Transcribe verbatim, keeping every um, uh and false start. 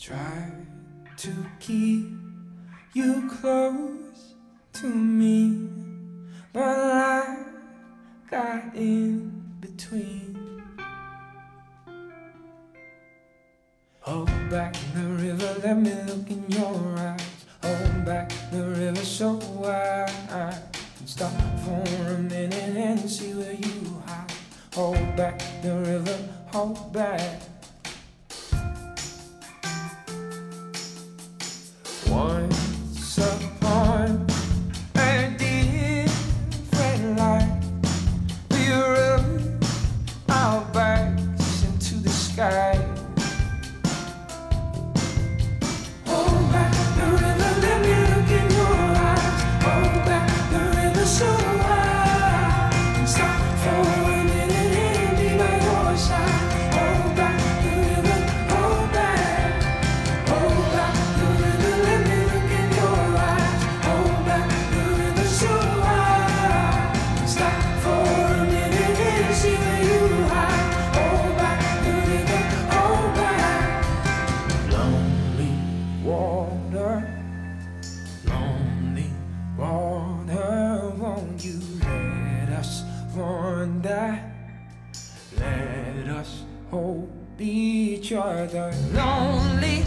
Try to keep you close to me, but life got in between. Hold back the river, let me look in your eyes. Hold back the river so wide I can stop for a minute and see where you hide. Hold back the river, hold back. Once upon a different life, we rode our backs into the sky. Hold back the river, let me look in your eyes. Hold back the river so wide and stop for a minute and be by your side. Hold back the river, hold back. Hold back the river, let me look in your eyes. Hold back the river so wide and stop for a minute and see where you hide. Hold back the river, hold back. Lonely water, lonely water, won't you let us wander? Let us hold each other. Lonely